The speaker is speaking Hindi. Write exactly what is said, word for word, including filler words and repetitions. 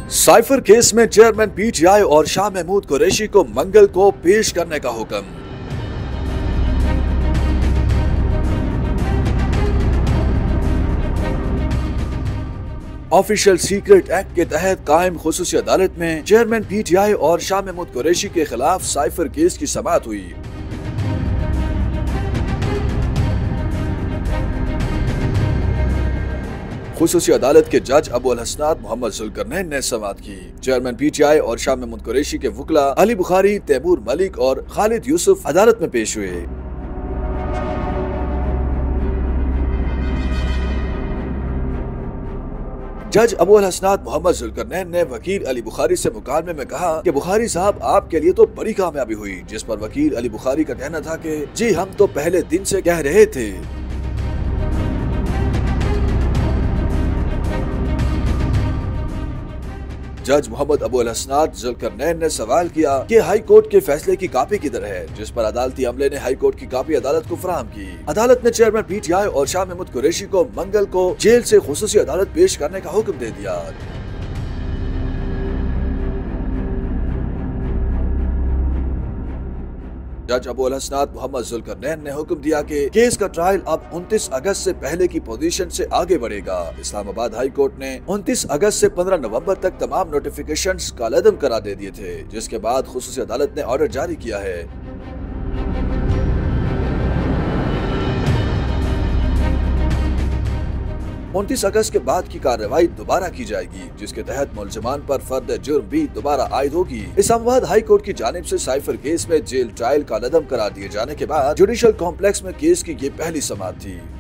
साइफर केस में चेयरमैन पीटीआई और शाह महमूद कुरैशी को मंगल को पेश करने का हुक्म। ऑफिशियल सीक्रेट एक्ट के तहत कायम खुसूसी अदालत में चेयरमैन पीटीआई और शाह महमूद कुरैशी के खिलाफ साइफर केस की समाअत हुई। खुसूसी अदालत के जज अबू अल-हसनात मोहम्मद जुल्करनैन ने समाअत की। चेयरमैन पीटीआई और शाह महमूद कुरैशी के वुकला अली बुखारी, तैमूर मलिक और खालिद यूसुफ अदालत में पेश हुए। जज अबू अल-हसनात मोहम्मद जुल्करनैन ने वकील अली बुखारी से मुकालमे में कहा कि बुखारी साहब, आपके लिए तो बड़ी कामयाबी हुई। जिस पर वकील अली बुखारी का कहना था कि जी हम तो पहले दिन से कह रहे थे। जज मोहम्मद अबू अल-हसनात जुल्करनैन ने सवाल किया कि हाई कोर्ट के फैसले की कापी किधर है, जिस पर अदालती अमले ने हाई कोर्ट की कापी अदालत को फराहम की। अदालत ने चेयरमैन पीटीआई और शाह महमूद कुरैशी को मंगल को जेल से खुसूसी अदालत पेश करने का हुक्म दे दिया। जज अबू अल-हसनात मोहम्मद जुल्करनैन ने हुक्म दिया कि केस का ट्रायल अब उनतीस अगस्त से पहले की पोजीशन से आगे बढ़ेगा। इस्लामाबाद हाई कोर्ट ने उनतीस अगस्त से पंद्रह नवंबर तक तमाम नोटिफिकेशंस कालअदम करा दे दिए थे, जिसके बाद खुसूसी अदालत ने ऑर्डर जारी किया है। उनतीस अगस्त के बाद की कार्रवाई दोबारा की जाएगी, जिसके तहत मुलजमान पर फर्द जुर्म भी दोबारा आयद होगी। इस्लामाबाद हाई कोर्ट की जानिब से साइफर केस में जेल ट्रायल का लदम करार दिए जाने के बाद जुडिशल कॉम्प्लेक्स में केस की ये पहली समाअत थी।